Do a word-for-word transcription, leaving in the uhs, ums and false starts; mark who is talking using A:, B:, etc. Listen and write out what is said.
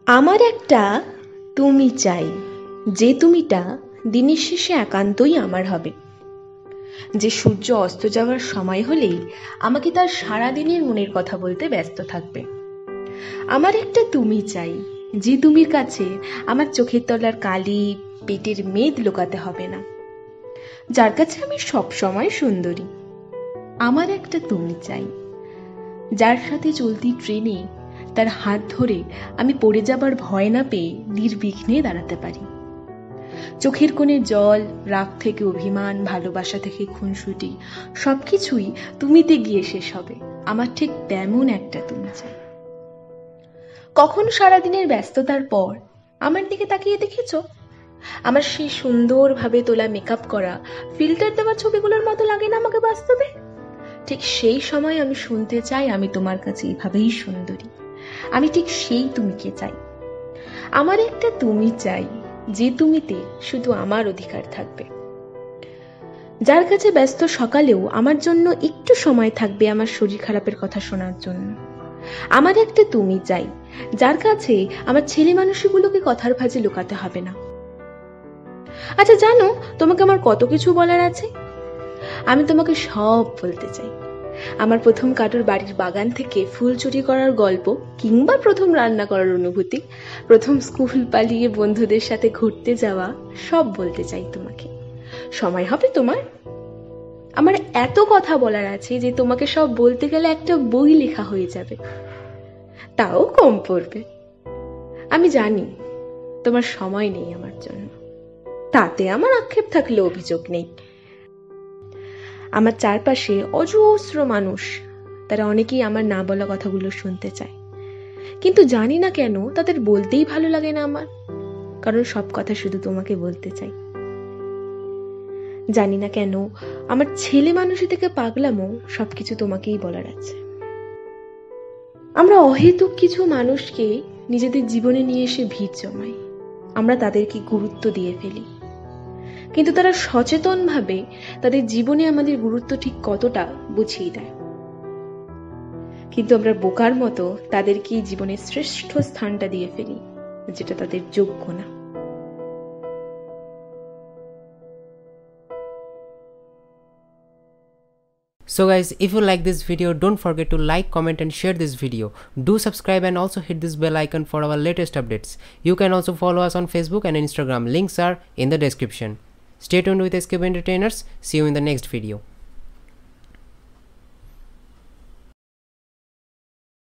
A: আমার একটা তুমি চাই, যে তুমিটা দিনের শেষে একান্তই আমার হবে, যে সূর্য অস্ত যাওয়ার সময় হলেই আমাকে তার সারা দিনের মনের কথা বলতে ব্যস্ত থাকবে। আমার একটা তুমি চাই, যে তুমির কাছে আমার চোখের তলার কালি, পেটের মেদ লুকাতে হবে না, যার কাছে আমি সব সময় সুন্দরী। আমার একটা তুমি চাই, যার সাথে চলতি ট্রেনে তার হাত ধরে আমি পড়ে যাবার ভয় না পেয়ে নির্বিঘ্নে দাঁড়াতে পারি। চোখের কোণে জল, রাগ থেকে অভিমান, ভালোবাসা থেকে খুনসুটি, সবকিছুই তুমিতে গিয়ে শেষ হবে। আমার ঠিক তেমন একটা তুমি চাই। কখনো সারাদিনের ব্যস্ততার পর আমার দিকে তাকিয়ে দেখেছ? আমার সেই সুন্দরভাবে তোলা মেকআপ করা, ফিল্টার দেওয়া ছবিগুলোর মতো লাগে না আমাকে বাস্তবে? ঠিক সেই সময় আমি শুনতে চাই, আমি তোমার কাছে এভাবেই সুন্দরী। আমি ঠিক সেই তুমিকে চাই। আমার একটা তুমি চাই, যে তুমিতে শুধু আমার অধিকার থাকবে, যার কাছে ব্যস্ত সকালেও আমার জন্য একটু সময় থাকবে আমার শরীর খারাপের কথা শোনার জন্য। আমার একটা তুমি চাই, যার কাছে আমার ছেলে মানুষগুলোকে কথার ভাঁজে লুকাতে হবে না। আচ্ছা জানো, তোমাকে আমার কত কিছু বলার আছে। আমি তোমাকে সব বলতে চাই। আমার প্রথম কারোর বাড়ির বাগান থেকে ফুল চুরি করার গল্প, কিংবা প্রথম রান্না করার অনুভূতি, প্রথম স্কুল পালিয়ে বন্ধুদের সাথে ঘুরতে যাওয়া, সব বলতে চাই তোমাকে। সময় হবে তোমার? আমার এত কথা বলার আছে যে তোমাকে সব বলতে গেলে একটা বই লেখা হয়ে যাবে, তাও কম পড়বে। আমি জানি তোমার সময় নেই আমার জন্য, তাতে আমার আক্ষেপ থাকলে অভিযোগ নেই। আমার চারপাশে অজস্র মানুষ, তারা অনেকেই আমার না বলা কথাগুলো শুনতে চায়, কিন্তু জানি না কেন তাদের বলতেই ভালো লাগে না আমার, কারণ সব কথা শুধু তোমাকে বলতে চাই। জানি না কেন আমার ছেলে মানুষ থেকে পাগলামো সবকিছু তোমাকেই বলার আছে। আমরা অহেতুক কিছু মানুষকে নিজেদের জীবনে নিয়ে এসে ভিড় জমাই, আমরা তাদেরকে গুরুত্ব দিয়ে ফেলি, কিন্তু তারা সচেতন ভাবে তাদের জীবনে আমাদের গুরুত্ব ঠিক কতটা বুঝিয়ে দেয়। কিন্তু আমরা বোকার মতো তাদেরকে জীবনের শ্রেষ্ঠ স্থানটা দিয়ে ফেলি, যেটা তাদের যোগ্য না।
B: So guys, if you like this video, don't forget to like, comment and share this video. Do subscribe and also hit this bell icon for our latest updates. You can also follow us on Facebook and Instagram. Links are in the description. Stay tuned with Escape Entertainers. See you in the next video.